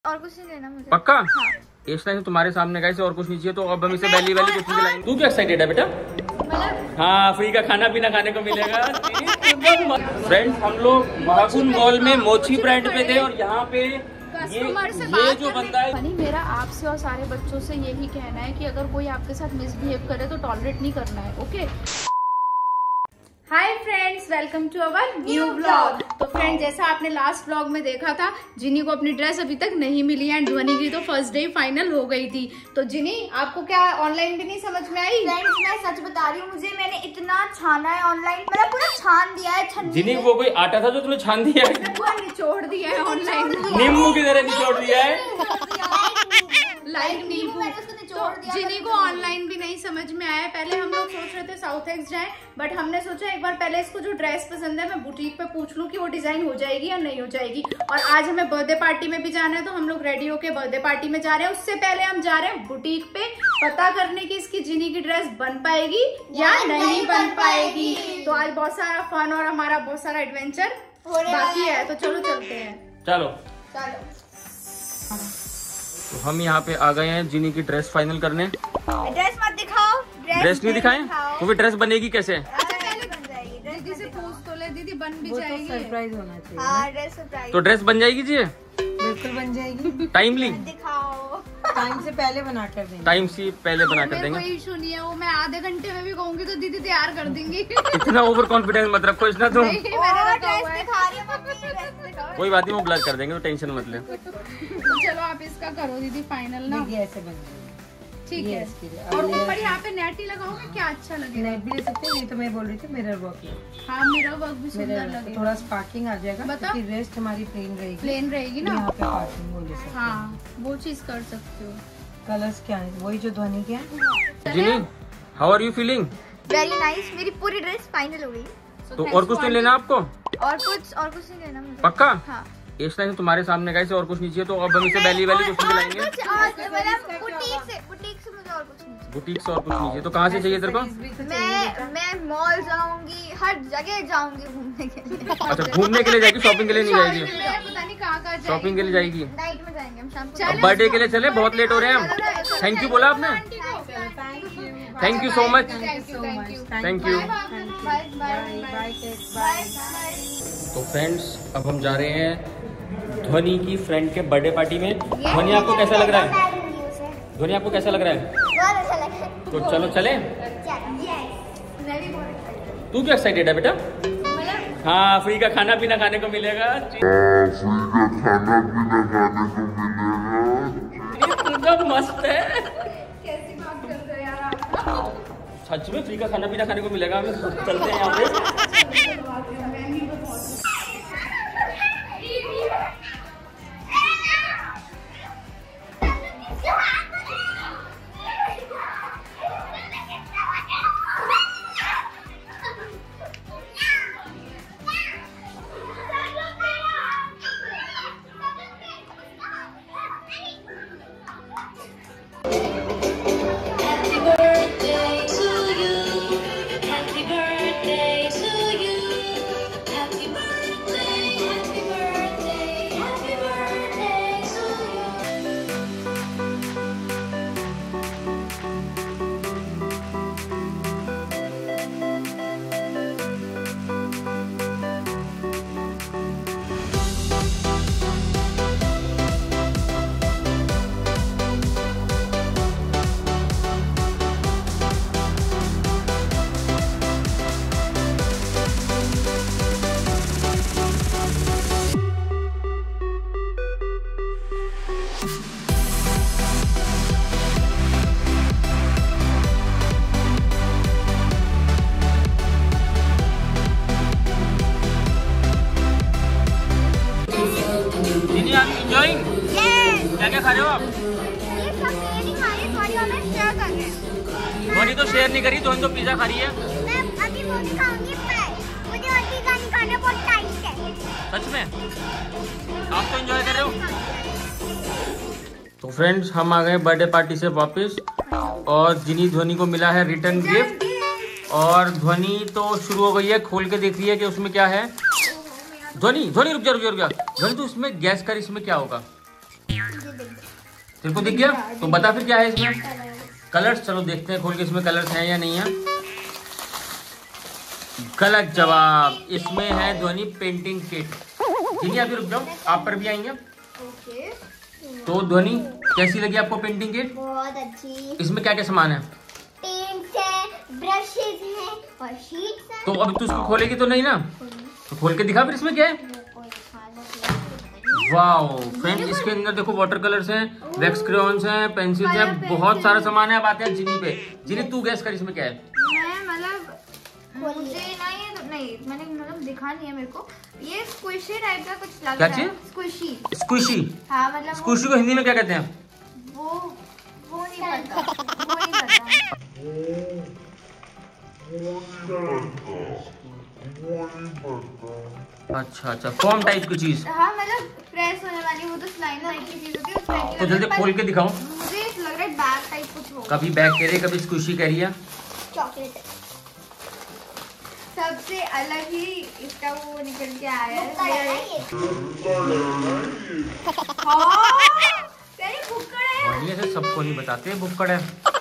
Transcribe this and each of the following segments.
और कुछ नहीं लेना मुझे। पक्का? हाँ। इस टाइम तुम्हारे सामने गाइस और कुछ नहीं चाहिए, तो अब हम इसे वैली वैली कुछ नहीं खिलाएंगे। तू क्या एक्साइटेड है बेटा? हाँ, फ्री का खाना पीना खाने को मिलेगा। फ्रेंड्स, हम लोग महाकुंभ मॉल में मोची ब्रांड पे थे और यहाँ पे ये जो बंदा है, मेरा आपसे और सारे बच्चों से यही कहना है कि अगर कोई आपके साथ मिसबिहेव करे तो टॉलरेट नहीं करना है। Okay, hi friends, welcome to our new vlog. तो फ्रेंड्स, जैसा आपने लास्ट व्लॉग में देखा था, जिनी को अपनी ड्रेस अभी तक नहीं मिली है एंड ध्वनि की तो फर्स्ट डे फाइनल हो गई थी। तो जिनी, आपको क्या ऑनलाइन भी नहीं समझ में आई? फ्रेंड्स, मैं सच बता रही हूँ, मुझे मैंने इतना छाना है ऑनलाइन, मतलब पूरा छान दिया है। जिनी वो कोई आटा था जो तुमने छान दिया है? पूरा निचोड़ दिया है ऑनलाइन, नींबू की तरह निचोड़ दिया है, लाइक नींबू। तो जिनी को ऑनलाइन भी नहीं समझ में आया। पहले हम लोग सोच रहे थे साउथ एक्स जाएं, बट हमने सोचा एक बार पहले इसको जो ड्रेस पसंद है मैं बुटीक पे पूछ लूं कि वो डिजाइन हो जाएगी या नहीं हो जाएगी। और आज हमें बर्थडे पार्टी में भी जाना है, तो हम लोग रेडी होके बर्थडे पार्टी में जा रहे हैं। उससे पहले हम जा रहे हैं बुटीक पे पता करने की इसकी जिनी की ड्रेस बन पाएगी या नहीं बन पाएगी। तो आज बहुत सारा फन और हमारा बहुत सारा एडवेंचर बाकी है, तो चलो चलते हैं। चलो। तो हम यहाँ पे आ गए हैं जिनी की ड्रेस फाइनल करने। ड्रेस मत दिखाओ। ड्रेस नहीं दिखाएं? तो फिर ड्रेस बनेगी कैसे? दीदी से पूछ तो ले, दीदी बन भी जाएगी। सरप्राइज होना चाहिए। हाँ, ड्रेस सरप्राइज। तो ड्रेस बन जाएगी जी? बिल्कुल बन जाएगी। टाइमली? दिखाओ। टाइम से पहले बना कर देंगे। टाइम से पहले बना कर देंगे। कोई इशू नहीं है, वो मैं आधे घंटे में भी कहूंगी तो दीदी तैयार कर देंगी। इतना ओवर कॉन्फिडेंस मत रखो, इतना तुम। ड्रेस दिखा रही है मम्मी, ड्रेस दिखाओ। कोई बात नहीं, वो ब्लर कर देंगे, तो टेंशन मत ले। चलो आप इसका करो दीदी फाइनल ना। ये ऐसे बन जाएगी। ठीक है। इसकी और ऊपर यहाँ पे नेट ही लगाओगे, क्या अच्छा लगेगा। नेट भी ले सकते हैं, ये तो मैं बोल रही थी मिरर वर्क। हाँ, मिरर वर्क भी सुंदर लगेगा। थोड़ा स्पार्किंग आ जाएगा, बताओ। क्योंकि रेस्ट हमारी प्लेन रहेगी। प्लेन रहेगी ना, यहाँ पे पार्किंग वो ले सकते हैं। हाँ वो चीज कर सकते हो। कलर्स क्या है? वही जो ध्वनि के हैं। Jini, how are you feeling? Very nice, मेरी पूरी ड्रेस फाइनल हो गई। तो और कुछ नहीं लेना आपको? और कुछ नहीं लेना मुझे। पक्का? हाँ। इस टाइम तुम्हारे सामने गाइस और कुछ नहीं चाहिए, तो अब हम इसे वैली वैली कुछ नहीं खिलाएंगे। बुटीक से मुझे और कुछ नहीं चाहिए। बुटीक से और कुछ नहीं चाहिए, तो कहाँ से चाहिए तेरे को? मैं मॉल जाऊंगी, हर जगह जाऊंगी घूमने के लिए। अच्छा, घूमने के लिए जाएगी, शॉपिंग के लिए नहीं जाएगी? पता नहीं कहाँ शॉपिंग के लिए जाएगी। नाइट में जाएंगे हम, शाम को। अब बर्थडे के लिए चले, बहुत लेट हो रहे हैं हम। थैंक यू बोला आपने? Thank you so much. Thank you. तो फ्रेंड्स, अब हम जा रहे हैं ध्वनि की फ्रेंड के बर्थडे पार्टी में। ध्वनि, आपको कैसा लग रहा है? ध्वनि, आपको कैसा लग रहा है? बहुत अच्छा लगा। तो चलो चले। तू क्यों एक्साइटेड है बेटा? हाँ, फ्री का खाना पीना खाने को मिलेगा। एकदम मस्त है। कैसी बात कर रहे हो यार आप? सच में फ्री का खाना पीना खाने को मिलेगा। हम चलते हैं यहाँ पे। क्या क्या खा रहे हो आप? ये सब मैं नहीं खा रही, थोड़ी और मैं शेयर कर रही हूं। धोनी तो शेयर नहीं करी, धोनी तो पिज्जा खा रही है। मैं अभी वो नहीं खाऊंगी, मुझे और पिज्जा नहीं खाना, बहुत टाइट है। सच में? आप तो एंजॉय कर रहे हो? तो फ्रेंड्स, हम आ गए बर्थडे पार्टी से वापस और जिनी ध्वनि को मिला है रिटर्न गिफ्ट। और ध्वनि तो शुरू हो गई है, खोल के देख रही है कि उसमें क्या है। ध्वनि रुक जा। ध्वनि, तो इसमें गैस कर, इसमें क्या होगा? तेरे को दिख गया? तो बता फिर क्या है इसमें कलर्स। चलो देखते हैं खोल के इसमें कलर्स हैं या नहीं है। गलत जवाब, इसमें है ध्वनि पेंटिंग किट। ठीक है, अभी रुक जाओ, आप पर भी आएंगे। तो ध्वनि कैसी लगी आपको पेंटिंग किट? बहुत अच्छी। इसमें क्या क्या सामान है? पेंट्स है, ब्रशेज हैं और शीट्स हैं। तो अभी तू उसको खोलेगी तो नहीं ना? तो खोल के दिखा फिर इसमें क्या है। वाओ फ्रेंड, इसके अंदर देखो वाटर कलर्स हैं, वैक्स क्रेयॉन्स हैं, पेंसिल्स हैं, बहुत सारा सामान है। अब आते हैं जिनी पे। जिनी तू गैस कर इसमें क्या है। मैं मतलब मुझे नहीं मैंने मतलब दिखा नहीं है मेरे को। ये स्क्विशी टाइप का कुछ लग क्या रहा है। चीज? स्क्विशी। स्क्विशी? हाँ मतलब स्क्विशी को हिंदी में क्या कहते हैं? वो नहीं पता, वो नहीं पता। अच्छा अच्छा, फॉर्म टाइप की चीज। हाँ मतलब प्रेस होने वाली वो तो स्लाइम टाइप की चीज होती है, उस टाइप की। तो जल्दी खोल के दिखाओ। मुझे लग रहा है बैग टाइप कुछ होगा। कभी बैग कह रही है, कभी स्क्विशी कह रही है। चॉकलेट सबसे अलग ही इसका वो निकल के आया है। बढ़िया से सबको नहीं बताते भुक्कड़ है।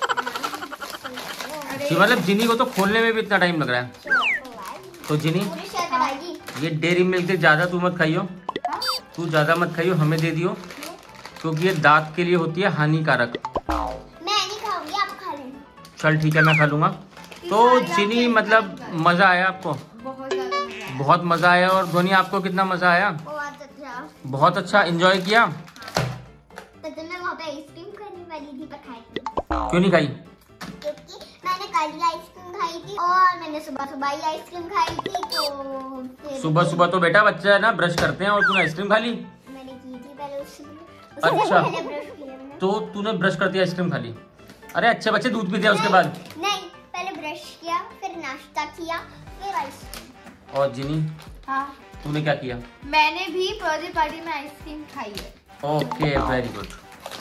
मतलब जिनी को तो खोलने में भी इतना टाइम लग रहा है। तो जिनी ये डेयरी मिल्क ज्यादा तू मत खाइयो, तू ज्यादा मत खाइयो, हमें दे दियो, क्योंकि ये दांत के लिए होती है हानिकारक। मैं नहीं खाऊंगी, आप खा लेना। चल ठीक है, मैं खा लूंगा। तो जिनी मतलब मजा आया आपको? बहुत मजा आया। और ध्वनि आपको कितना मजा आया? बहुत अच्छा। बहुत अच्छा एंजॉय किया। तो मैं वहाँ पे आइसक्रीम खाने वाली थी, पर खाई थी। क्यों नहीं खाई? क्योंकि मैंने कल ही आइसक्रीम खाई थी और मैंने सुबह सुबह ही आइसक्रीम खाई थी, तो सुबह सुबह तो बेटा बच्चा है ना, ब्रश करते हैं, और तूने आइसक्रीम खा ली। मैंने की थी पहले उससे अच्छा। पहले ब्रश किया मैंने। तो तूने ब्रश करते आइसक्रीम खा ली? अरे अच्छे बच्चे दूध पीते हैं उसके बाद। नहीं, पहले ब्रश किया, फिर नाश्ता किया, फिर आइसक्रीम। और जिनी हाँ तूने क्या किया? मैंने भी बर्थडे पार्टी में आइसक्रीम खाई है। Okay very good.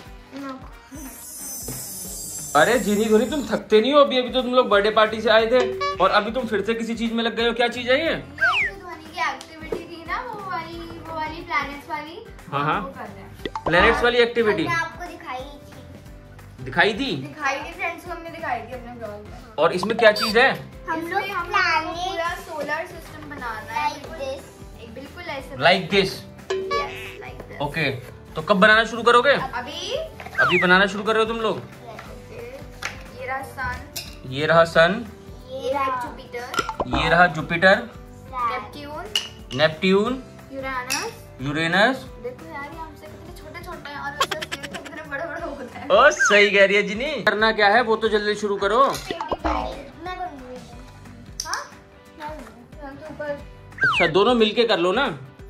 अरे जिनी ध्वनि तुम थकते नहीं हो? अभी अभी तो तुम लोग बर्थडे पार्टी से आए थे और अभी तुम फिर से किसी चीज में लग गए हो। क्या चीज है ये? जो ध्वनि की एक्टिविटी थी ना, वो वाली प्लैनेट्स वाली। हाँ हाँ, वो कर रहे हैं। प्लैनेट्स वाली एक्टिविटी मैं आपको दिखाई थी। दिखाई थी? दिखाई थी फ्रेंड्स को, हमने दिखाई थी अपने ब्लॉग में। और इसमें क्या चीज है? हम लोग इसमें हम पूरा सोलर सिस्टम बनाना है। बिल्कुल ऐसे like this. Yes like this. Okay, तो कब बनाना शुरू करोगे? अभी अभी बनाना शुरू कर रहे हो तुम लोग? ये रहा सन, ये रहा सन, ये रहा जुपिटर, ये रहा Jupiter, Neptune, Neptune, Uranus. Uranus. देखो यार, ये हमसे कितने छोटे छोटे हैं और उससे कितने बड़े बड़े होते हैं। ओ सही कह रही है जिनी। करना क्या है वो तो जल्दी शुरू करो। मैं करूंगी। हाँ मैं करूंगी। हम तो ऊपर। अच्छा दोनों मिलके कर लो ना।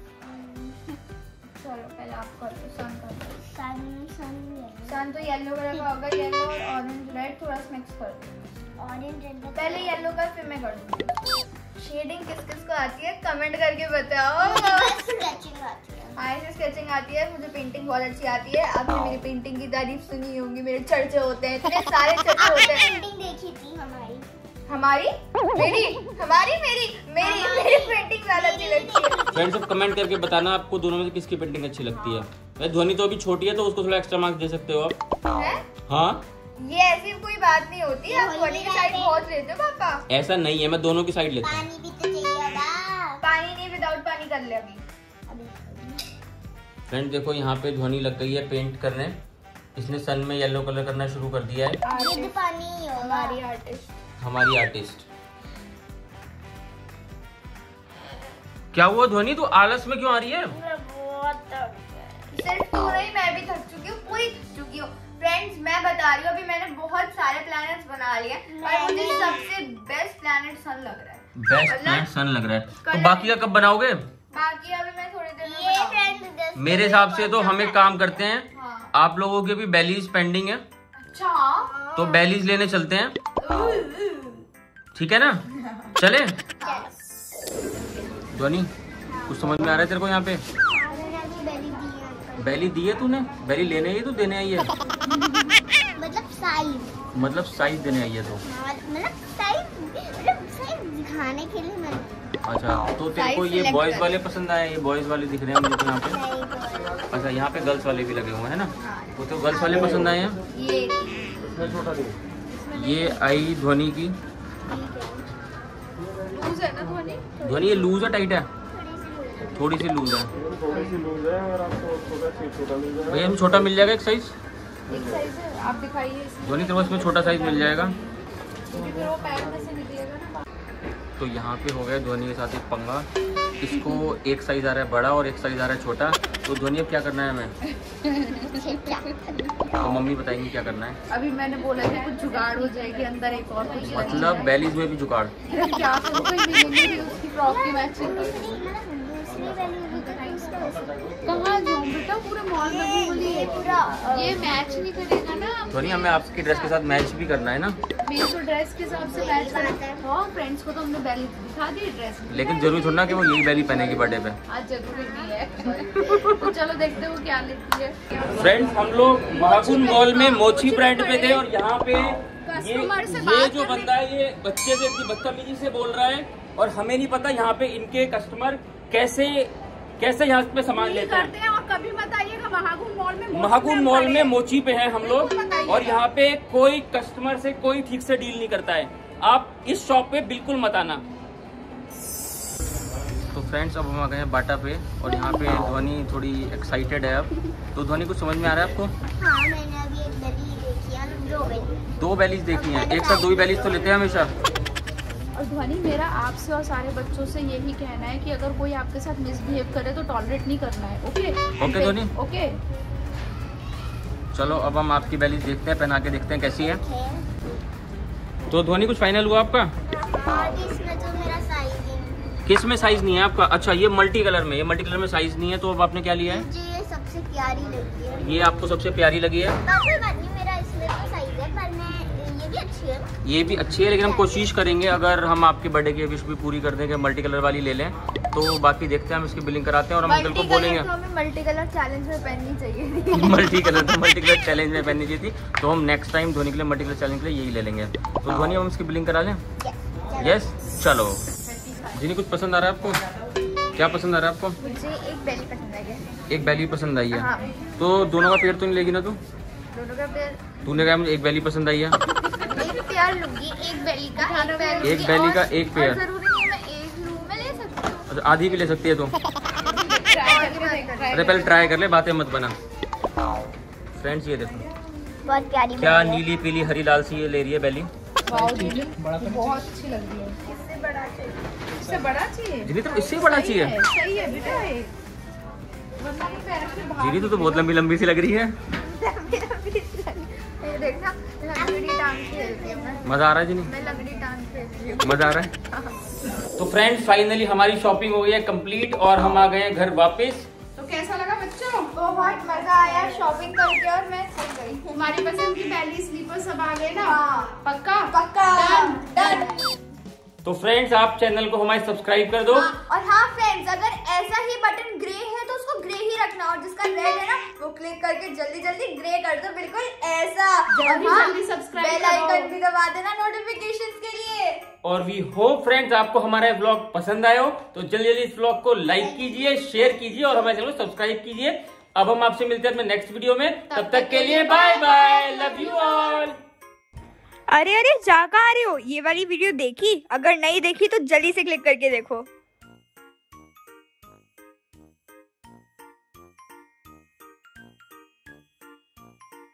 चलो पहले आप कर लो, सन कर लो। सन सन तो येलो कलर का होगा, येलो और ऑरेंज रेड थोड़ा सा मिक्स कर दो। ऑरेंज रेड पहले येलो का फिर मैं कर दूंगी। शेडिंग किस किस को आती है कमेंट करके बताओ। स्केचिंग आती है। ऐसे स्केचिंग आती है, मुझे पेंटिंग बहुत अच्छी आती है। आपने मेरी पेंटिंग की तारीफ सुनी होगी, मेरे चर्चे होते हैं, इतने सारे चर्चे होते हैं। पेंटिंग देखी थी हमारी। हमारी मेरी हमारी मेरी मेरी मेरी पेंटिंग ज्यादा अच्छी लगती है। फ्रेंड्स अब कमेंट करके बताना आपको दोनों में से किसकी पेंटिंग अच्छी लगती है। वैसे ध्वनि तो अभी छोटी है तो उसको थोड़ा एक्स्ट्रा मार्क्स दे सकते हो आप। हैं? हाँ ये ऐसी कोई बात नहीं होती, आप ध्वनि की साइड बहुत लेते हो पापा। ऐसा नहीं है, मैं दोनों की साइड लेता हूँ। पानी भी तो चाहिए होगा। पानी नहीं, विदाउट पानी कर ले अभी। फ्रेंड देखो यहाँ पे ध्वनि लग गई है पेंट करने। इसने सन में येलो कलर करना शुरू कर दिया है। विद पानी ही होगा। हमारी आर्टिस्ट। हमारी आर्टिस्ट। क्या हुआ ध्वनि, तू आलस में क्यों आ रही है? सिर्फ तू नहीं, मैं भी थक चुकी हूँ, पूरी थक चुकी हूँ। फ्रेंड्स मैं बता रही हूँ, अभी मैंने बहुत सारे प्लैनेट्स बना लिए और मुझे सबसे बेस्ट प्लैनेट सन लग रहा है। बेस्ट प्लैनेट सन लग रहा है। तो बाकी का कब बनाओगे? बाकी अभी मैं थोड़ी देर में ये बनाऊंगी। फ्रेंड्स मेरे हिसाब से तो हम एक काम करते हैं, हाँ। आप लोगों की भी बेलीज पेंडिंग है अच्छा तो बेलीज लेने चलते हैं, ठीक है ना? चले ध्वनि, कुछ समझ में आ रहा है तेरे को? यहाँ पे बेली दी है तूने? बेली लेने आई तो देने आई है? मतलब साइज देने आई है तो? मतलब साइज दिखाने के लिए मैंने। अच्छा तो तेरे को ये बॉयज वाले पसंद आए? ये बॉयज वाले दिख रहे हैं मुझे तो यहाँ पे। अच्छा यहाँ पे गर्ल्स वाले भी लगे हुए हैं ना, वो तो गर्ल्स वाले पसंद आए हैं। ये आई ध्वनि की, लूज है ना ध्वनि? ध्वनि ये लूज है टाइट है? थोड़ी सी लूज है। भैया हम छोटा मिल जाएगा एक साइज? एक साइज है, आप दिखाइए इसमें। ध्वनि तेरे पास में छोटा साइज मिल जाएगा। क्योंकि फिर वो पैर में से निकलेगा ना। तो यहाँ पे हो गया ध्वनि के साथ एक पंगा, इसको एक साइज आ रहा है बड़ा और एक साइज आ रहा है छोटा। तो ध्वनि अब क्या करना है हमें? तो मम्मी बताएंगी क्या करना है। अभी मैंने बोला कि कुछ जुगाड़ हो जाएगी अंदर, एक और कुछ मतलब बेलीज में भी जुगाड़? क्या करूं, कोई मिलेंगे भी उसकी फ्रॉक की मैचिंग। कहाँ जाऊँ बेटा, पूरे मॉल में घूमली है पूरा, ये मैच नहीं करेगा ना। ध्वनि हमें आपकी ड्रेस के साथ मैच भी करना है ना? मेरी तो ड्रेस के हिसाब से मैच करता है। हाँ, फ्रेंड्स को तो हमने बेली दिखा दी ड्रेस में। लेकिन जरूरी थोड़ा ना कि वो यही बेली पहनेगी बर्थडे पे। आज जरूरी नहीं है। तो चलो देखते हो क्या लेती है। फ्रेंड्स हम लोग महाकुंभ मॉल में मोची ब्रांड पे थे और यहाँ पे कस्टमर से ये बात जो बंदा है ये बच्चे से इतनी बदतमीजी से बोल रहा है और हमें नहीं पता यहाँ पे इनके कस्टमर कैसे यहाँ पे सामान लेते करते हैं। हैं। और कभी मत आइएगा महाकुंभ मॉल में मोची पे हैं हम लोग और यहाँ पे कोई कस्टमर से कोई ठीक से डील नहीं करता है। आप इस शॉप पे बिल्कुल मत आना। तो फ्रेंड्स अब हम आ गए हैं बाटा पे और यहाँ पे ध्वनि थोड़ी एक्साइटेड है अब। तो ध्वनि कुछ समझ में आ रहा है आपको? हाँ, मैंने अभी एक बेली देखी है, दो बेलीज देखी हैं, एक साथ दो ही बेलीज तो लेते हैं हमेशा। और ध्वनि मेरा आपसे और सारे बच्चों से यही कहना है कि अगर कोई आपके साथ मिसबिहेव करे तो टॉलरेट नहीं करना है। ओके ध्वनि? ओके चलो अब हम आपकी बेलीज देखते हैं, पहना के देखते हैं कैसी है। तो ध्वनि कुछ फाइनल हुआ आपका? इसमें तो मेरा साइज ही नहीं। किस में साइज नहीं है आपका? अच्छा ये मल्टी कलर में, साइज नहीं है। तो अब आपने क्या लिया है? मुझे ये सबसे प्यारी लगी है। ये आपको सबसे प्यारी लगी है? कोई बात नहीं, मेरा इसमें तो साइज है, पर मैं ये भी अच्छी है ना। ये भी अच्छी है, लेकिन हम कोशिश करेंगे अगर हम आपके बर्थडे की विश भी पूरी कर देंगे, मल्टी कलर वाली ले लें। तो बाकी देखते हैं, हम इसकी बिलिंग कराते हैं और हम अंकल को बोलेंगे। मल्टी कलर चैलेंज में पहननी चाहिए थी। मल्टी कलर चैलेंज में पहननी चाहिए थी। तो हम नेक्स्ट टाइम ध्वनि के लिए मल्टी कलर चैलेंज के लिए यही ले लेंगे। तो ध्वनि हम इसकी बिलिंग करा लें? यस चलो। जिन्हें कुछ पसंद आ रहा है आपको? क्या पसंद आ रहा है आपको? मुझे एक बेली पसंद आई है। एक बेली पसंद आई है? हाँ। तो दोनों का पेयर तो नहीं लेगी ना तू? दोनों का पेयर? तूने कहा मुझे एक बेली पसंद आई है। एक पेयर लूंगी, एक बेली का एक पेयर। एक बेली का एक पेयर? जरूरी नहीं मैं एक लूं, मैं ले सकती हूँ। अच्छा आधी भी ले सकती है तू? अरे पहले ट्राई कर ले, बातें मत बना। फ्रेंड्स ये देखो बहुत प्यारी क्या नीली पीली हरी लाल सी ये ले रही है बेली। बहुत अच्छी लग रही है। इससे बड़ा चाहिए? इससे बड़ा चाहिए? जिनी तो इससे बड़ा चाहिए? सही है बेटा ये। जीरी तो बहुत लंबी लंबी सी लग रही है। देखना लंगड़ी टांग खेलती हूँ मैं। मजा आ रहा है जिनी? मैं लंगड़ी टांग खेलती हूँ। मजा आ रहा है? तो फ्रेंड्स फाइनली हमारी शॉपिंग हो गई है कंप्लीट और हम आ गए हैं घर वापस। तो कैसा लगा बच्चों? बहुत मजा आया शॉपिंग करके और मैं थक गई। हमारी पसंद की बेली स्लीपर सब आ गए ना? पक्का डन। तो फ्रेंड्स आप चैनल को हमारे सब्सक्राइब कर दो। और हाँ फ्रेंड्स, अगर ऐसा ही बटन ग्रे है तो उसको ग्रे ही रखना और जिसका रेड है ना वो क्लिक करके जल्दी जल्दी ग्रे कर दो, बिल्कुल ऐसा। जल्दी सब्सक्राइब बेल आइकन भी दबा देना नोटिफिकेशंस के लिए। और वी होप फ्रेंड्स आपको हमारा व्लॉग पसंद आया हो तो जल्दी जल्दी इस व्लॉग को लाइक कीजिए, शेयर कीजिए और हमारे चैनल को सब्सक्राइब कीजिए। अब हम आपसे मिलते हैं अपने नेक्स्ट वीडियो में, तब तक के लिए bye bye, love you all. अरे जा कहाँ आ रही हो? ये वाली वीडियो देखी? अगर नहीं देखी तो जल्दी से क्लिक करके देखो।